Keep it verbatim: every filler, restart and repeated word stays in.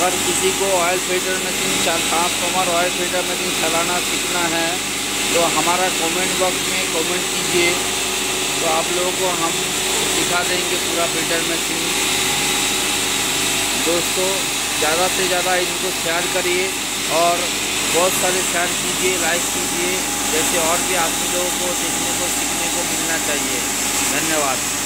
अगर किसी को oil filter machine transformer oil filter machine चलाना सीखना है तो हमारा कमेंट बॉक्स में कमेंट कीजिए, तो आप लोगों को हम सिखा देंगे पूरा फिल्टर मशीन। दोस्तों ज़्यादा से ज़्यादा इनको शेयर करिए और बहुत सारे शेयर कीजिए, लाइक कीजिए, जैसे और भी आदमी लोगों को देखने को सीखने को मिलना चाहिए। धन्यवाद।